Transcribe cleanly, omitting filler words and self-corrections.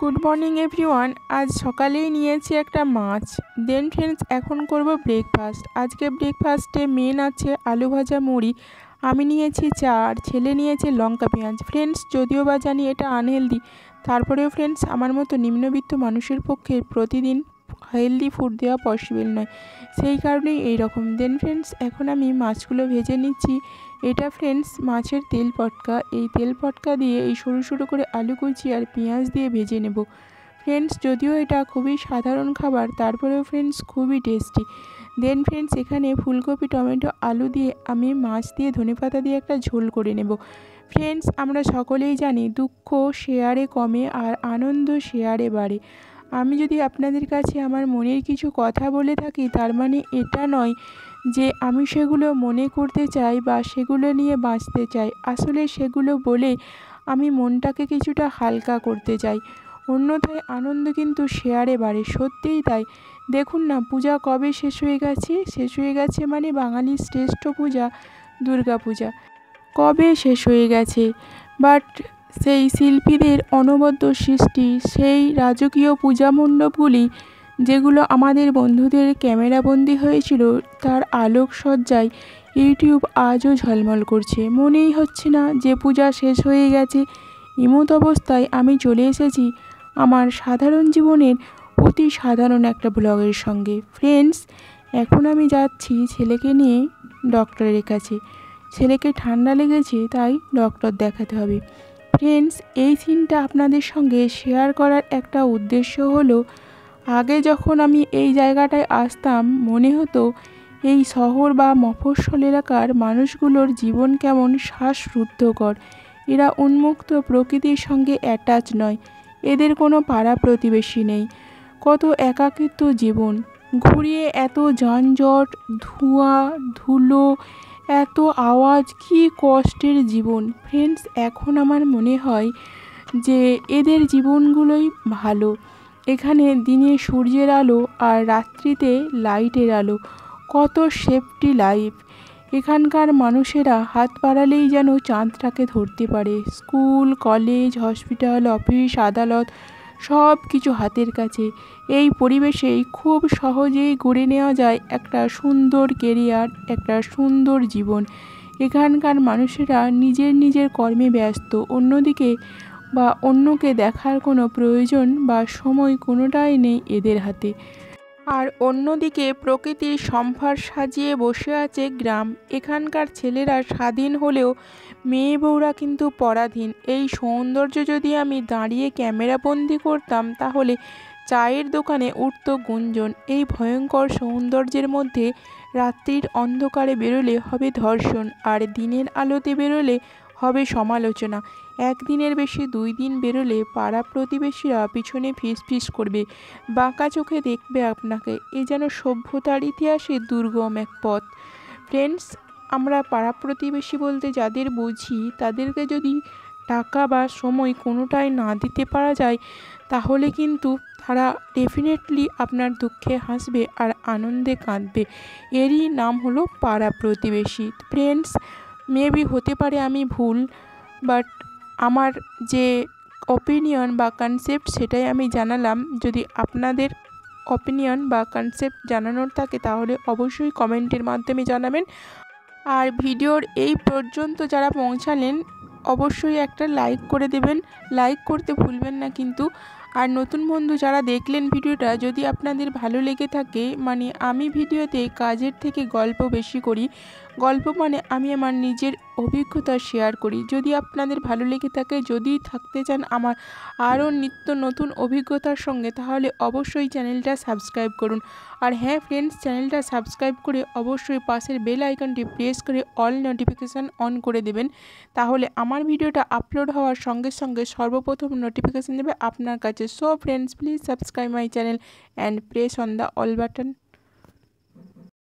Good morning everyone. আজ সকালেই নিয়েছি একটা মাছ। দেন ফ্রেন্ডস এখন করব ব্রেকফাস্ট। আজকে ব্রেকফাস্টে মেন আছে আলু ভাজা মুড়ি। আমি নিয়েছি চা আর ছেলে নিয়েছে লঙ্কা পেঁয়াজ। ফ্রেন্ডস যদিও বা জানি এটা আনহেলদি, তারপরেও ফ্রেন্ডস আমার মতো নিম্নবিত্ত মানুষের পক্ষে প্রতিদিন হেলদি ফুড দেওয়া পসিবল নয়, সেই কারণেই এইরকম। দেন ফ্রেন্ডস এখন আমি মাছগুলো ভেজে নিচ্ছি। এটা ফ্রেন্ডস মাছের তেল পটকা। এই তেল পটকা দিয়ে এই সরু সরু করে আলু কুচি আর পেঁয়াজ দিয়ে ভেজে নেব। ফ্রেন্ডস যদিও এটা খুবই সাধারণ খাবার, তারপরেও ফ্রেন্ডস খুবই টেস্টি। দেন ফ্রেন্ডস এখানে ফুলকপি টমেটো আলু দিয়ে আমি মাছ দিয়ে ধনেপাতা দিয়ে একটা ঝোল করে নেব। ফ্রেন্ডস আমরা সকলেই জানি দুঃখ শেয়ারে কমে আর আনন্দ শেয়ারে বাড়ে। আমি যদি আপনাদের কাছে আমার মনের কিছু কথা বলে থাকি, তার মানে এটা নয় যে আমি সেগুলো মনে করতে চাই বা সেগুলো নিয়ে বাঁচতে চাই। আসলে সেগুলো বলে আমি মনটাকে কিছুটা হালকা করতে চাই। অন্যথায় আনন্দ কিন্তু শেয়ারে বাড়ে, সত্যিই তাই। দেখুন না, পূজা কবে শেষ হয়ে গেছে মানে বাঙালির শ্রেষ্ঠ পূজা দুর্গা পূজা কবে শেষ হয়ে গেছে। বাট সেই শিল্পীদের অনবদ্য সৃষ্টি, সেই রাজকীয় পূজা মণ্ডপগুলি যেগুলো আমাদের বন্ধুদের ক্যামেরাবন্দি হয়েছিল, তার আলোকসজ্জায় ইউটিউব আজও ঝলমল করছে। মনেই হচ্ছে না যে পূজা শেষ হয়ে গেছে। এমত অবস্থায় আমি চলে এসেছি আমার সাধারণ জীবনের অতি সাধারণ একটা ব্লগের সঙ্গে। ফ্রেন্ডস এখন আমি যাচ্ছি ছেলেকে নিয়ে ডক্টরের কাছে। ছেলেকে ঠান্ডা লেগেছে, তাই ডক্টর দেখাতে হবে। ফ্রেন্ডস এই সিনটা আপনাদের সঙ্গে শেয়ার করার একটা উদ্দেশ্য হলো, আগে যখন আমি এই জায়গাটায় আসতাম মনে হতো এই শহর বা মফস্বল এলাকার মানুষগুলোর জীবন কেমন শ্বাসরুদ্ধকর। এরা উন্মুক্ত প্রকৃতির সঙ্গে অ্যাটাচ নয়, এদের কোনো পাড়া প্রতিবেশী নেই। কত একাকিত্ব জীবন, ঘুরিয়ে এত যানজট, ধোঁয়া ধুলো, এত আওয়াজ, কী কষ্টের জীবন। ফ্রেন্ডস এখন আমার মনে হয় যে এদের জীবনগুলোই ভালো। এখানে দিনে সূর্যের আলো আর রাত্রিতে লাইটের আলো, কত সেফটি লাইফ। এখানকার মানুষেরা হাত বাড়ালেই যেন চাঁদটাকে ধরতে পারে। স্কুল কলেজ হসপিটাল অফিস আদালত সব কিছু হাতের কাছে। এই পরিবেশেই খুব সহজেই গড়ে নেওয়া যায় একটা সুন্দর কেরিয়ার, একটা সুন্দর জীবন। এখানকার মানুষেরা নিজের নিজের কর্মে ব্যস্ত, অন্যদিকে বা অন্যকে দেখার কোনো প্রয়োজন বা সময় কোনোটাই নেই এদের হাতে। আর অন্যদিকে প্রকৃতির সম্ভার সাজিয়ে বসে আছে গ্রাম। এখানকার ছেলেরা স্বাধীন হলেও মেয়ে বউরা কিন্তু পরাধীন। এই সৌন্দর্য যদি আমি দাঁড়িয়ে ক্যামেরাবন্দি করতাম, তাহলে চায়ের দোকানে উঠত গুঞ্জন। এই ভয়ঙ্কর সৌন্দর্যের মধ্যে রাত্রির অন্ধকারে বেরোলে হবে ধর্ষণ, আর দিনের আলোতে বেরোলে হবে সমালোচনা। একদিনের বেশি 2 দিন বেরোলে পাড়া প্রতিবেশীরা পিছনে ফিস করবে, বাঁকা চোখে দেখবে আপনাকে। এ যেন সভ্যতার ইতিহাসে দুর্গম এক পথ। ফ্রেন্ডস আমরা পাড়া প্রতিবেশী বলতে যাদের বুঝি, তাদেরকে যদি টাকা বা সময় কোনোটাই না দিতে পারা যায়, তাহলে কিন্তু তারা ডেফিনেটলি আপনার দুঃখে হাসবে আর আনন্দে কাঁদবে। এরই নাম হলো পাড়া প্রতিবেশী। ফ্রেন্ডস মেবি হতে পারে আমি ভুল, বাট আমার যে অপিনিয়ন বা কনসেপ্ট সেটাই আমি জানালাম। যদি আপনাদের অপিনিয়ন বা কনসেপ্ট জানানোর থাকে, তাহলে অবশ্যই কমেন্টের মাধ্যমে জানাবেন। আর ভিডিওর এই পর্যন্ত যারা পৌঁছালেন, অবশ্যই একটা লাইক করে দেবেন। লাইক করতে ভুলবেন না কিন্তু। আর নতুন বন্ধু যারা দেখলেন ভিডিওটা, যদি আপনাদের ভালো লেগে থাকে, মানে আমি ভিডিওতে কাজের থেকে গল্প বেশি করি। গল্প মানে আমি আমার নিজের অভিজ্ঞতা শেয়ার করি। যদি আপনাদের ভালো লেগে থাকে, যদি থাকতে চান আমার আরও নিত্য নতুন অভিজ্ঞতার সঙ্গে, তাহলে অবশ্যই চ্যানেলটা সাবস্ক্রাইব করুন। আর হ্যাঁ ফ্রেন্ডস, চ্যানেলটা সাবস্ক্রাইব করে অবশ্যই পাশের বেল আইকনটি প্রেস করে অল নোটিফিকেশান অন করে দেবেন। তাহলে আমার ভিডিওটা আপলোড হওয়ার সঙ্গে সঙ্গে সর্বপ্রথম নোটিফিকেশান দেবে আপনার কাছে। So friends please subscribe my channel and press on the all button.